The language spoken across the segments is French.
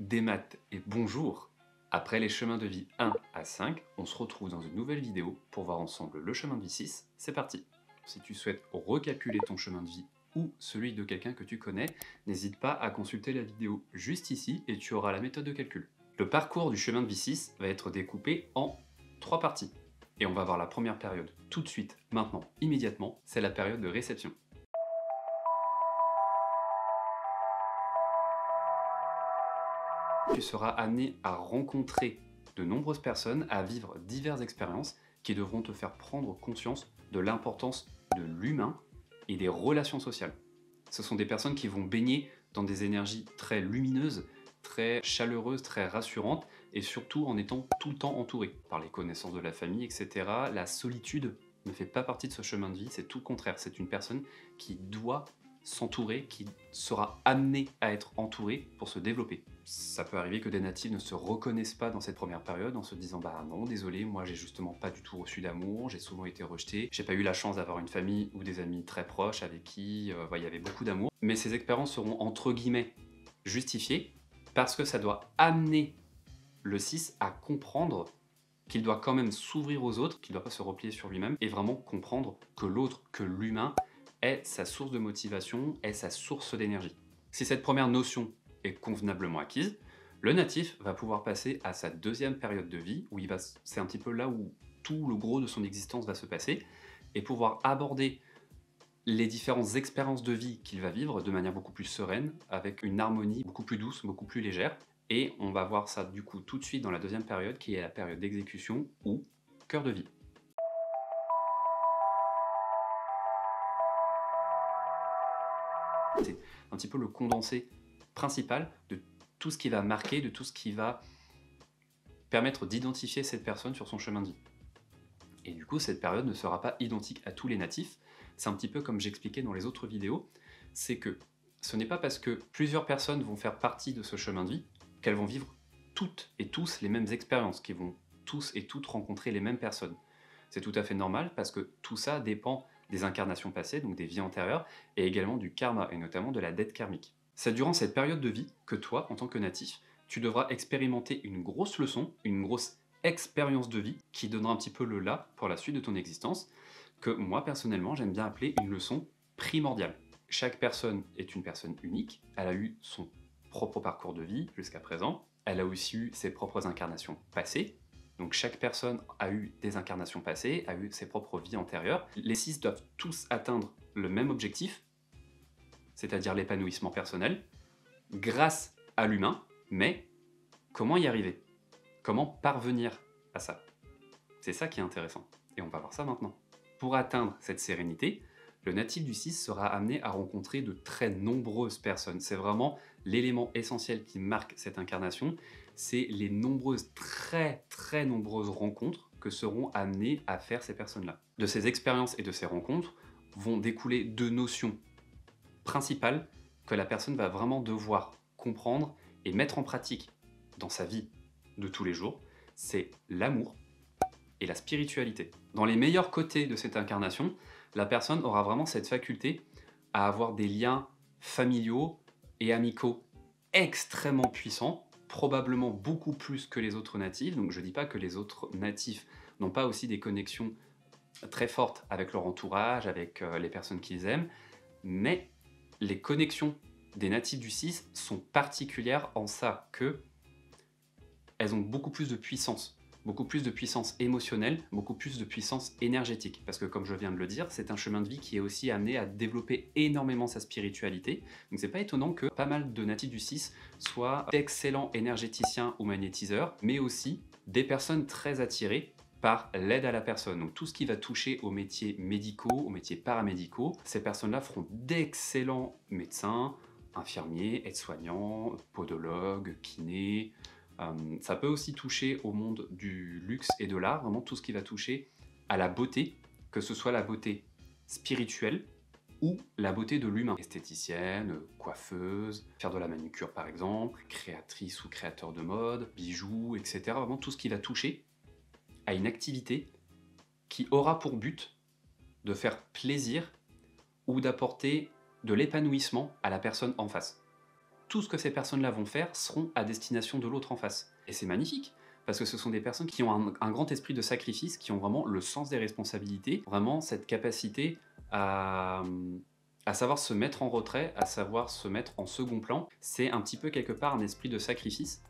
des maths et bonjour. Après les chemins de vie 1 à 5, on se retrouve dans une nouvelle vidéo pour voir ensemble le chemin de vie 6. C'est parti. Si tu souhaites recalculer ton chemin de vie ou celui de quelqu'un que tu connais, n'hésite pas à consulter la vidéo juste ici et tu auras la méthode de calcul. Le parcours du chemin de vie 6 va être découpé en 3 parties. Et on va voir la première période tout de suite, maintenant, immédiatement, c'est la période de réception. Tu seras amené à rencontrer de nombreuses personnes, à vivre diverses expériences qui devront te faire prendre conscience de l'importance de l'humain et des relations sociales. Ce sont des personnes qui vont baigner dans des énergies très lumineuses, très chaleureuses, très rassurantes, et surtout en étant tout le temps entouré par les connaissances de la famille, etc. La solitude ne fait pas partie de ce chemin de vie, c'est tout le contraire. C'est une personne qui doit s'entourer, qui sera amenée à être entourée pour se développer. Ça peut arriver que des natifs ne se reconnaissent pas dans cette première période en se disant « bah non, désolé, moi j'ai justement pas du tout reçu d'amour, j'ai souvent été rejeté, j'ai pas eu la chance d'avoir une famille ou des amis très proches avec qui il y avait beaucoup d'amour ». Mais ces expériences seront entre guillemets justifiées parce que ça doit amener le 6 à comprendre qu'il doit quand même s'ouvrir aux autres, qu'il ne doit pas se replier sur lui-même et vraiment comprendre que l'autre, que l'humain, est sa source de motivation, est sa source d'énergie. Si cette première notion est convenablement acquise, le natif va pouvoir passer à sa deuxième période de vie, où c'est un petit peu là où tout le gros de son existence va se passer, et pouvoir aborder les différentes expériences de vie qu'il va vivre de manière beaucoup plus sereine, avec une harmonie beaucoup plus douce, beaucoup plus légère. Et on va voir ça du coup tout de suite dans la deuxième période, qui est la période d'exécution ou cœur de vie. C'est un petit peu le condensé principal de tout ce qui va marquer, de tout ce qui va permettre d'identifier cette personne sur son chemin de vie. Et du coup, cette période ne sera pas identique à tous les natifs. C'est un petit peu comme j'expliquais dans les autres vidéos, c'est que ce n'est pas parce que plusieurs personnes vont faire partie de ce chemin de vie qu'elles vont vivre toutes et tous les mêmes expériences, qu'ils vont tous et toutes rencontrer les mêmes personnes. C'est tout à fait normal parce que tout ça dépend des incarnations passées, donc des vies antérieures, et également du karma, et notamment de la dette karmique. C'est durant cette période de vie que toi, en tant que natif, tu devras expérimenter une grosse leçon, une grosse expérience de vie qui donnera un petit peu le là pour la suite de ton existence, que moi personnellement j'aime bien appeler une leçon primordiale. Chaque personne est une personne unique, elle a eu son propre parcours de vie jusqu'à présent, elle a aussi eu ses propres incarnations passées, donc chaque personne a eu des incarnations passées, a eu ses propres vies antérieures. Les 6 doivent tous atteindre le même objectif, c'est-à-dire l'épanouissement personnel, grâce à l'humain, mais comment y arriver? Comment parvenir à ça? C'est ça qui est intéressant, et on va voir ça maintenant. Pour atteindre cette sérénité, le natif du 6 sera amené à rencontrer de très nombreuses personnes. C'est vraiment l'élément essentiel qui marque cette incarnation, c'est les nombreuses, très nombreuses rencontres que seront amenées à faire ces personnes-là. De ces expériences et de ces rencontres vont découler 2 notions principales que la personne va vraiment devoir comprendre et mettre en pratique dans sa vie de tous les jours, c'est l'amour et la spiritualité. Dans les meilleurs côtés de cette incarnation, la personne aura vraiment cette faculté à avoir des liens familiaux et amicaux extrêmement puissants, probablement beaucoup plus que les autres natifs. Donc je ne dis pas que les autres natifs n'ont pas aussi des connexions très fortes avec leur entourage, avec les personnes qu'ils aiment, mais les connexions des natifs du 6 sont particulières en ça que elles ont beaucoup plus de puissance émotionnelle, beaucoup plus de puissance énergétique. Parce que comme je viens de le dire, c'est un chemin de vie qui est aussi amené à développer énormément sa spiritualité. Donc c'est pas étonnant que pas mal de natifs du 6 soient d'excellents énergéticiens ou magnétiseurs, mais aussi des personnes très attirées par l'aide à la personne. Donc tout ce qui va toucher aux métiers médicaux, aux métiers paramédicaux, ces personnes-là feront d'excellents médecins, infirmiers, aides-soignants, podologues, kinés. Ça peut aussi toucher au monde du luxe et de l'art, vraiment tout ce qui va toucher à la beauté, que ce soit la beauté spirituelle ou la beauté de l'humain. Esthéticienne, coiffeuse, faire de la manucure par exemple, créatrice ou créateur de mode, bijoux, etc. Vraiment tout ce qui va toucher à une activité qui aura pour but de faire plaisir ou d'apporter de l'épanouissement à la personne en face. tout ce que ces personnes-là vont faire seront à destination de l'autre en face. Et c'est magnifique, parce que ce sont des personnes qui ont un grand esprit de sacrifice, qui ont vraiment le sens des responsabilités, vraiment cette capacité à, à savoir se mettre en retrait, à savoir se mettre en second plan. C'est un petit peu quelque part un esprit de sacrifice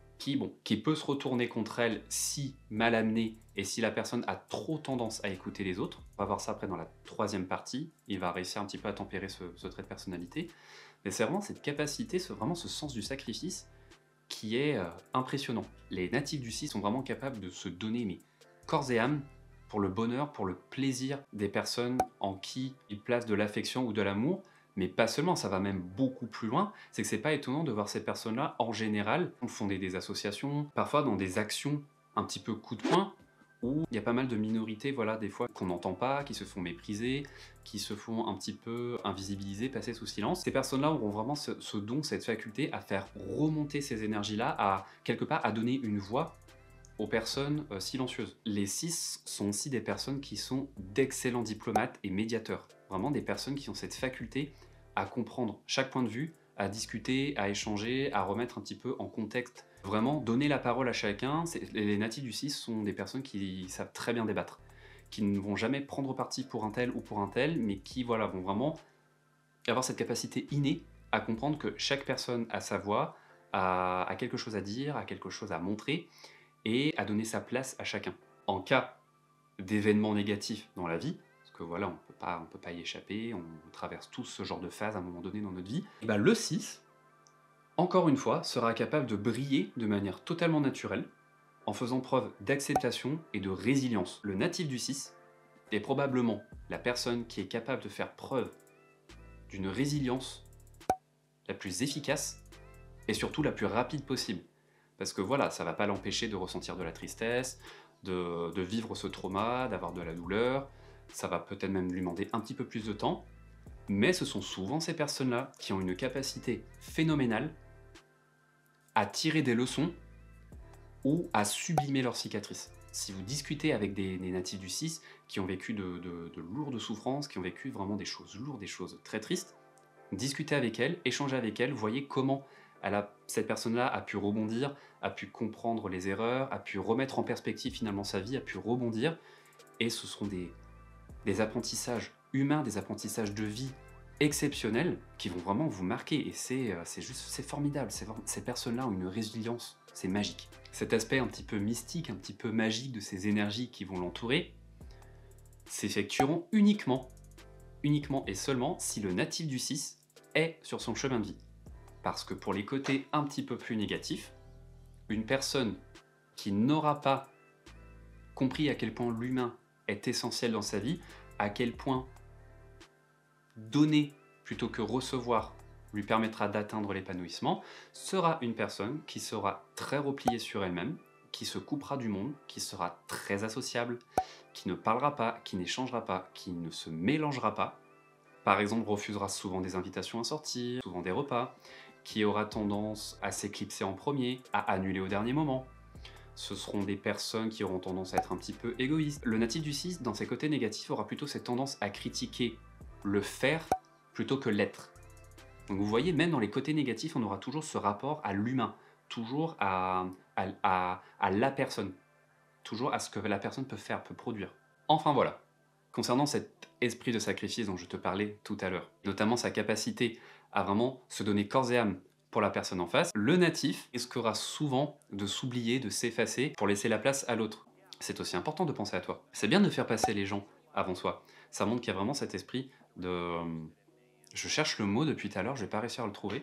qui peut se retourner contre elle si mal amené et si la personne a trop tendance à écouter les autres. On va voir ça après dans la troisième partie. Il va réussir un petit peu à tempérer ce trait de personnalité. Mais c'est vraiment cette capacité, vraiment ce sens du sacrifice qui est impressionnant. Les natifs du 6 sont vraiment capables de se donner mais corps et âme pour le bonheur, pour le plaisir des personnes en qui ils placent de l'affection ou de l'amour. Mais pas seulement, ça va même beaucoup plus loin. C'est que c'est pas étonnant de voir ces personnes-là, en général, fonder des associations, parfois dans des actions un petit peu coup de poing, où il y a pas mal de minorités, voilà, des fois qu'on n'entend pas, qui se font mépriser, qui se font un petit peu invisibiliser, passer sous silence. Ces personnes-là auront vraiment ce don, cette faculté à faire remonter ces énergies-là, à quelque part à donner une voix aux personnes silencieuses. Les 6 sont aussi des personnes qui sont d'excellents diplomates et médiateurs. Vraiment des personnes qui ont cette faculté à comprendre chaque point de vue, à discuter, à échanger, à remettre un petit peu en contexte. Vraiment donner la parole à chacun. Les natifs du 6 sont des personnes qui savent très bien débattre, qui ne vont jamais prendre parti pour un tel ou pour un tel, mais qui voilà, vont vraiment avoir cette capacité innée à comprendre que chaque personne a sa voix, a quelque chose à dire, a quelque chose à montrer, et à donner sa place à chacun. En cas d'événements négatifs dans la vie, parce que voilà, on peut pas y échapper, on traverse tous ce genre de phase à un moment donné dans notre vie, et ben le 6, encore une fois, sera capable de briller de manière totalement naturelle, en faisant preuve d'acceptation et de résilience. Le natif du 6 est probablement la personne qui est capable de faire preuve d'une résilience la plus efficace et surtout la plus rapide possible. Parce que voilà, ça va pas l'empêcher de ressentir de la tristesse, de vivre ce trauma, d'avoir de la douleur, ça va peut-être même lui demander un petit peu plus de temps, mais ce sont souvent ces personnes-là qui ont une capacité phénoménale à tirer des leçons ou à sublimer leurs cicatrices. Si vous discutez avec des natifs du 6 qui ont vécu de lourdes souffrances, qui ont vécu vraiment des choses lourdes, des choses très tristes, discutez avec elles, échangez avec elles, voyez comment cette personne-là a pu rebondir, a pu comprendre les erreurs, a pu remettre en perspective finalement sa vie, a pu rebondir. Et ce seront des apprentissages humains, des apprentissages de vie exceptionnels qui vont vraiment vous marquer. Et c'est formidable. Ces personnes-là ont une résilience, c'est magique. Cet aspect un petit peu mystique, un petit peu magique de ces énergies qui vont l'entourer s'effectueront uniquement et seulement si le natif du 6 est sur son chemin de vie. Parce que pour les côtés un petit peu plus négatifs, une personne qui n'aura pas compris à quel point l'humain est essentiel dans sa vie, à quel point donner plutôt que recevoir lui permettra d'atteindre l'épanouissement, sera une personne qui sera très repliée sur elle-même, qui se coupera du monde, qui sera très associable, qui ne parlera pas, qui n'échangera pas, qui ne se mélangera pas. Par exemple, refusera souvent des invitations à sortir, souvent des repas, qui aura tendance à s'éclipser en premier, à annuler au dernier moment. Ce seront des personnes qui auront tendance à être un petit peu égoïstes. Le natif du 6, dans ses côtés négatifs, aura plutôt cette tendance à critiquer le faire plutôt que l'être. Donc vous voyez, même dans les côtés négatifs, on aura toujours ce rapport à l'humain, toujours à la personne, toujours à ce que la personne peut faire, peut produire. Enfin voilà, concernant cet esprit de sacrifice dont je te parlais tout à l'heure, notamment sa capacité à vraiment se donner corps et âme pour la personne en face, le natif risquera souvent de s'oublier, de s'effacer pour laisser la place à l'autre. C'est aussi important de penser à toi. C'est bien de faire passer les gens avant soi. Ça montre qu'il y a vraiment cet esprit de... Je cherche le mot depuis tout à l'heure, je vais pas réussir à le trouver.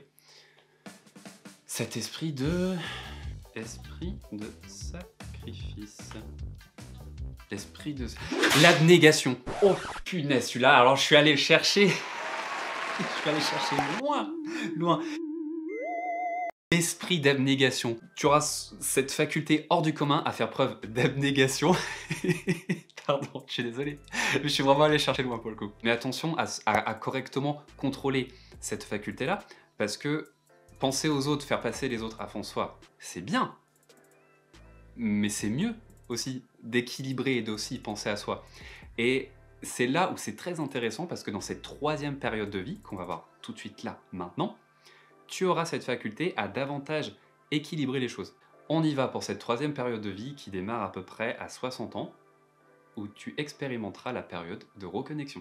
Cet esprit de... Esprit de sacrifice. L'esprit de... L'abnégation. Oh punaise, celui-là, alors je suis allé le chercher. Je suis allé chercher loin, loin. L'esprit d'abnégation. Tu auras cette faculté hors du commun à faire preuve d'abnégation. Pardon, je suis désolé. Je suis vraiment allé chercher loin pour le coup. Mais attention à correctement contrôler cette faculté-là, parce que penser aux autres, faire passer les autres à fond soi, c'est bien. Mais c'est mieux aussi d'équilibrer et d'aussi penser à soi. Et c'est là où c'est très intéressant, parce que dans cette troisième période de vie, qu'on va voir tout de suite là, maintenant, tu auras cette faculté à davantage équilibrer les choses. On y va pour cette troisième période de vie qui démarre à peu près à 60 ans, où tu expérimenteras la période de reconnexion.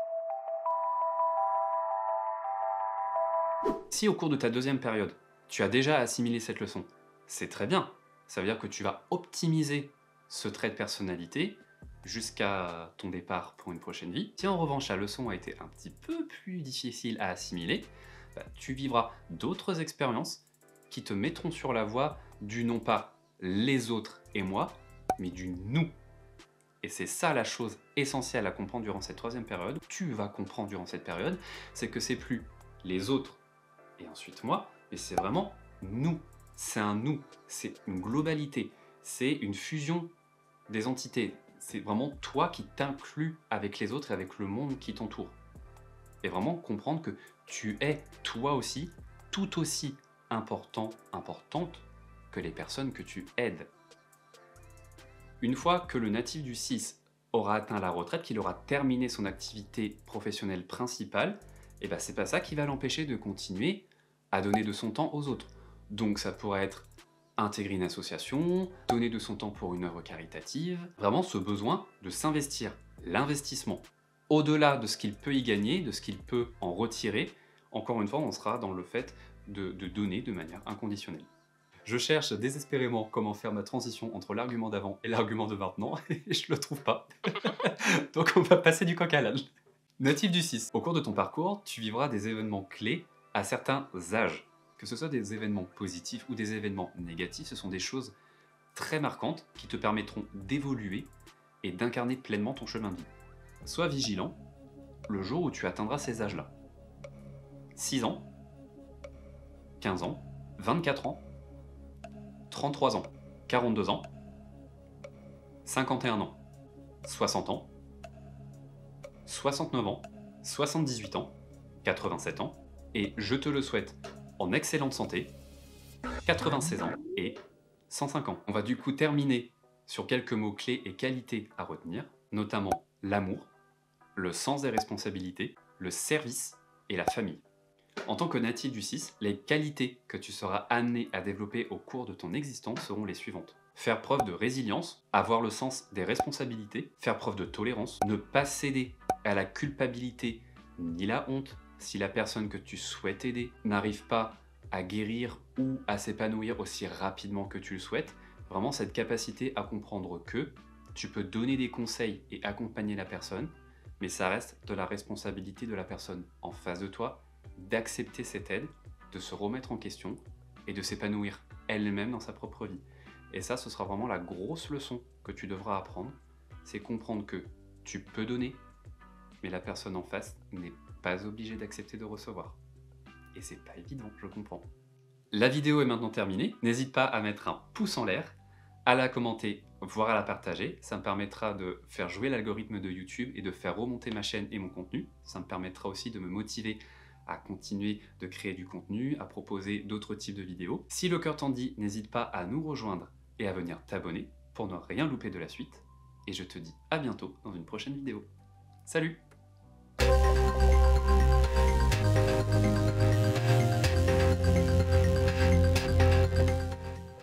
Si au cours de ta deuxième période, tu as déjà assimilé cette leçon, c'est très bien. Ça veut dire que tu vas optimiser ce trait de personnalité jusqu'à ton départ pour une prochaine vie. Si en revanche la leçon a été un petit peu plus difficile à assimiler, tu vivras d'autres expériences qui te mettront sur la voie du non pas les autres et moi, mais du nous. Et c'est ça la chose essentielle à comprendre durant cette troisième période. Tu vas comprendre durant cette période, c'est que c'est plus les autres et ensuite moi, mais c'est vraiment nous. C'est un nous, c'est une globalité, c'est une fusion des entités. C'est vraiment toi qui t'inclus avec les autres et avec le monde qui t'entoure. Et vraiment comprendre que tu es toi aussi, tout aussi important, importante que les personnes que tu aides. Une fois que le natif du 6 aura atteint la retraite, qu'il aura terminé son activité professionnelle principale, et ben c'est pas ça qui va l'empêcher de continuer à donner de son temps aux autres. Donc ça pourrait être intégrer une association, donner de son temps pour une œuvre caritative, vraiment ce besoin de s'investir, l'investissement. Au-delà de ce qu'il peut y gagner, de ce qu'il peut en retirer, encore une fois, on sera dans le fait de donner de manière inconditionnelle. Je cherche désespérément comment faire ma transition entre l'argument d'avant et l'argument de maintenant, et je le trouve pas. Donc on va passer du coq à l'âne. Natif du 6. Au cours de ton parcours, tu vivras des événements clés à certains âges. Que ce soit des événements positifs ou des événements négatifs, ce sont des choses très marquantes qui te permettront d'évoluer et d'incarner pleinement ton chemin de vie. Sois vigilant le jour où tu atteindras ces âges-là. 6 ans, 15 ans, 24 ans, 33 ans, 42 ans, 51 ans, 60 ans, 69 ans, 78 ans, 87 ans, et je te le souhaite en excellente santé, 96 ans et 105 ans. On va du coup terminer sur quelques mots clés et qualités à retenir, notamment l'amour, le sens des responsabilités, le service et la famille. En tant que natif du 6, les qualités que tu seras amené à développer au cours de ton existence seront les suivantes. Faire preuve de résilience, avoir le sens des responsabilités, faire preuve de tolérance, ne pas céder à la culpabilité ni la honte si la personne que tu souhaites aider n'arrive pas à guérir ou à s'épanouir aussi rapidement que tu le souhaites. Vraiment cette capacité à comprendre que tu peux donner des conseils et accompagner la personne, mais ça reste de la responsabilité de la personne en face de toi d'accepter cette aide, de se remettre en question et de s'épanouir elle-même dans sa propre vie. Et ça, ce sera vraiment la grosse leçon que tu devras apprendre, c'est comprendre que tu peux donner, mais la personne en face n'est pas obligée d'accepter de recevoir. Et c'est pas évident, je comprends. La vidéo est maintenant terminée, n'hésite pas à mettre un pouce en l'air, à la commenter, voire à la partager, ça me permettra de faire jouer l'algorithme de YouTube et de faire remonter ma chaîne et mon contenu, ça me permettra aussi de me motiver à continuer de créer du contenu, à proposer d'autres types de vidéos. Si le cœur t'en dit, n'hésite pas à nous rejoindre et à venir t'abonner pour ne rien louper de la suite. Et je te dis à bientôt dans une prochaine vidéo. Salut!